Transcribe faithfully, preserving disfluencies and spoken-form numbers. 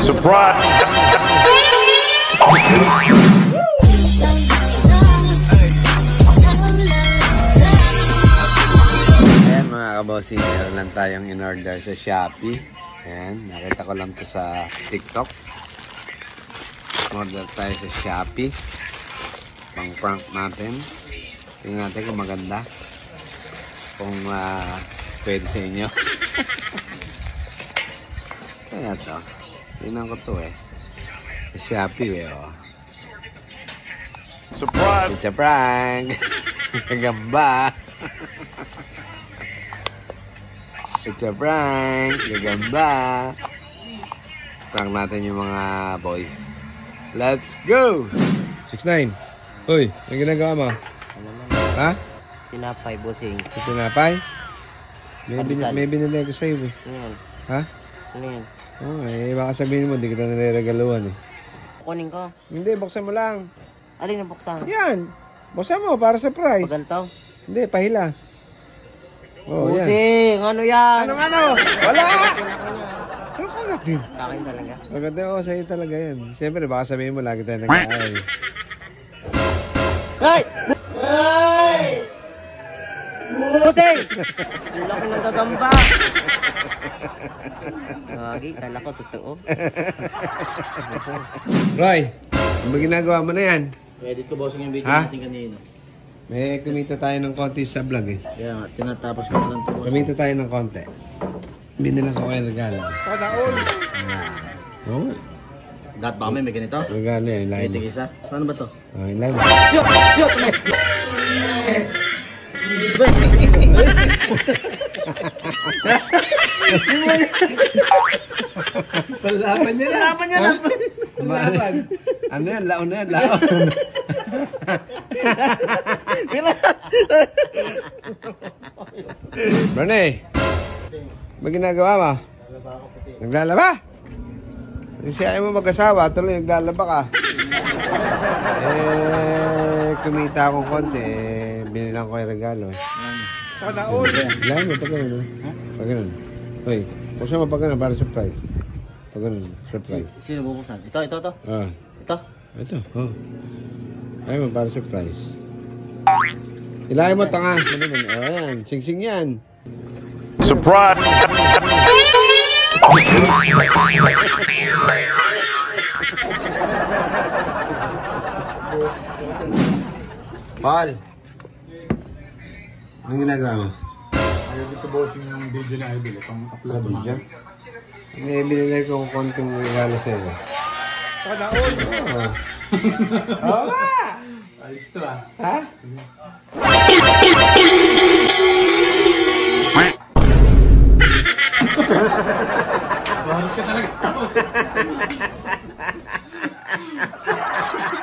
Surprise! Ayan mga kabossing, meron lang tayong in-order sa Shopee. Ayan, nakita ko lang to sa TikTok. Order tayo sa Shopee. Pang prank natin. Tingnan natin kung maganda. Kung uh, pwede sa inyo. Kaya to. Tingnan ko to eh. Sa Shopee eh oh. Surprise! It's a prank! Gagamba! It's a prank! Gagamba! Prank natin yung mga boys. Let's go! six nine. Uy, ang ginagawa mo? Ano naman? Ha? Tinapay, bossing. Tinapay? May, bin Pandesal. may binili ko sa'yo eh. Ano yan? Ha? Ano yan? Oo, oh, eh baka sabihin mo, hindi kita nare-regaluhan eh. Kukunin ko. Hindi, buksan mo lang. Alin ang buksan? Yan! Buksan mo, para surprise. Pag ganito? Hindi, pahila. Oh, yan. Bossing! Ano yan? Anong ano? Wala! Akin yan. Ano kagat din? Sa akin talaga. Kagat din, oh, sa'yo talaga yan. Siyempre, baka sabihin mo, lagi tayo nag-aay. Hey! Hey! Bossing! Ang laki ng gagamba. Gagi, kala ko totoo. Roy, ano ba ginagawa mo na yan? Edit ko, bossing, yung video Ha? natin kanina. May kumita tayo ng konti sa vlog eh. Kaya nga, tinatapos ko na lang ito, bossing. Kumita tayo ng konti. Binilang ko kayo regalo. Sada all. Oo, oh, Lahat ba kami may ganito? regalo yan. May Live. tig-isa? Paano ba to? Oh, in live. Yo! Yo! Palaban niya lang. Laban niya lang! Palaban. Ano yan? Laon na yan. Laon. Bernie, ba ginagawa mo? Naglalaba? Kasi ayaw mo mag-asawa, tuloy naglalaba ka. Eh, kumita akong konti, eh, binilang ko yung regalo. Sana all! Lahat mo, pag ganun. Pag ganun. Uy, buksan mo pag ganun, para surprise. Pag ganun, surprise. Sino bubuksan? Ito, ito, ito. Ah, Ito. ito, oh. Ayaw mo, para surprise. Ilahin mo, tanga. Ano naman? Oh, yan. Sing-sing yan. Surprise! Paul! Anong ginagawa mo? Ayaw dito, bossing, yung video na idol. Itong upload Sabi namin. dyan? May binilay kong konting regalo sa'yo. Sana all! Oo. Oo nga! Ayos to ah. Ha? Baros ka talaga.